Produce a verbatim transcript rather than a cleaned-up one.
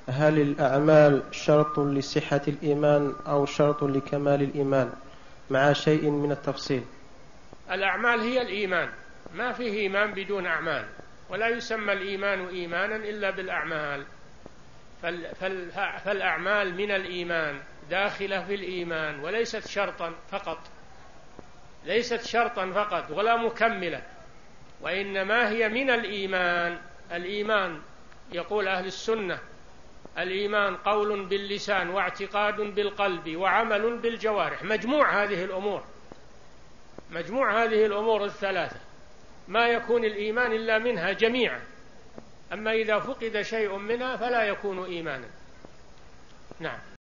هل الأعمال شرط لصحة الإيمان أو شرط لكمال الإيمان مع شيء من التفصيل؟ الأعمال هي الإيمان، ما فيه إيمان بدون أعمال، ولا يسمى الإيمان إيمانا إلا بالأعمال. فالأعمال من الإيمان، داخلة في الإيمان، وليست شرطا فقط، ليست شرطا فقط ولا مكملة، وإنما هي من الإيمان. الإيمان يقول أهل السنة: الإيمان قول باللسان واعتقاد بالقلب وعمل بالجوارح. مجموع هذه الأمور، مجموع هذه الأمور الثلاثة ما يكون الإيمان إلا منها جميعا، أما إذا فقد شيء منها فلا يكون إيمانا. نعم.